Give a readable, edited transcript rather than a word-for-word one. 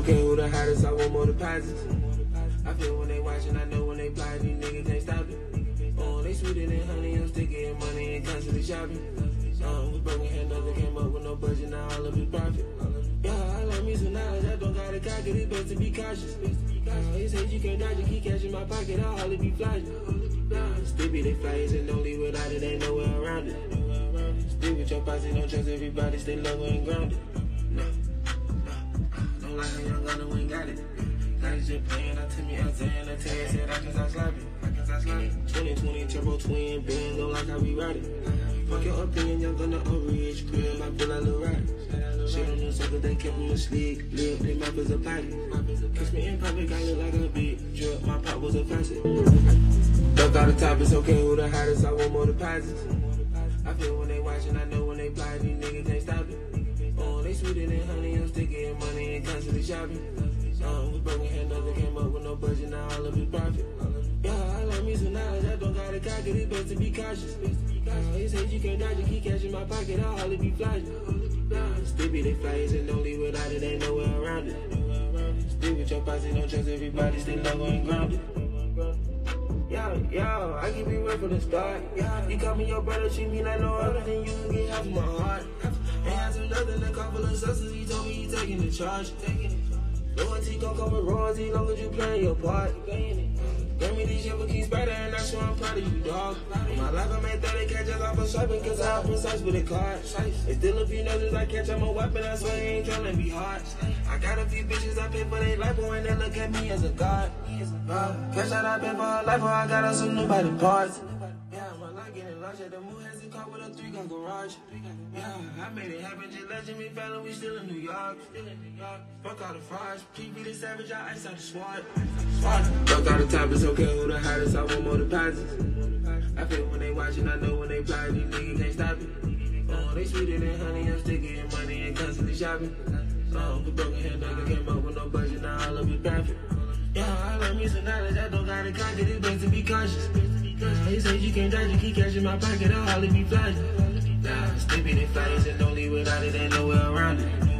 okay, who the hottest, I want more deposits. I feel when they watching, I know when they fly, these niggas can't stop it. Oh, they sweeter than honey, I'm sticky in money and constantly shopping. With broken handles, they came up with no budget, now all of it profit. Yeah, I like me some knowledge, I don't gotta cock it, it's best to be cautious. They say you can't dodge it, keep cash in my pocket, I'll hardly be flashing. Stippy, they flyers and don't leave without it, ain't nowhere around it. Stick with your posse, don't trust everybody, stay low and grounded. No, don't like how young Gunna, we ain't got it. Guys just playing, I tell me out saying, I tell you, said I can stop slapping. 2020 turbo twin, band, don't like how we ride it. Fuck your opinion, young Gunna, a rich crib, I feel like Lil Roddy. Shit on them suckers, they kept them sleek, lip, they mouth is a potty. Kiss me in public, I look like a big drip, my pop was a facet. Duck out the top, it's okay, who the hottest, I want more deposits. I feel when they watching, I know when they fly, these niggas can't stop it. Oh, they sweeter than honey, I'm sticky in money and constantly shopping. With broken handles, they came up with no budget, now all of it profit. Yeah, I like me some knowledge, I don't gotta cock it, it's best to be cautious. They say you can't dodge it, keep cash in my pocket, I'll hardly be flashing. Stippy, they flyers and don't leave without it, ain't nowhere around it. Stick with your posse, don't trust everybody, stay low and grounded. Yo, I keep it real from the start. You call me your brother, treat me like no other, then you can get half of my heart. Ain't had some nothing, a couple of substance, he told me he taking the charge. Loyalty gon' come with royalty, long as you playing your part. Gave me these yellow keys better, and that's why I'm proud of you, dog. In my life, I made 30 catches off of swiping, cause I precise with a card. It's still a few notices I catch, I'm a weapon, I swear ain't tryna be hard. I got a few bitches I pay for their life, but when they look at me as a god. Cash out I pay for her life, or I got her some nobody parts. Yeah, my life getting larger, the moon has a car with a 3-car garage. Yeah, I made it happen, just let me family, we still in New York. Fuck all the frauds, PB the savage, I ice out the SWAT. Fuck all the top, it's okay, who the hottest, I want more deposits. I feel when they watching, I know when they fly, these niggas can't stop it. Oh, they sweeter than honey, I'm sticky in money and constantly shopping. With broken handles, they came up with no budget, now all of it profit. Yeah, I like me some knowledge, I don't gotta cock it, it's best to be cautious. They say you can't dodge it, keep cash in my pocket, I'll hardly be flashing. Stippy, they flyers and don't leave without it, ain't nowhere around it.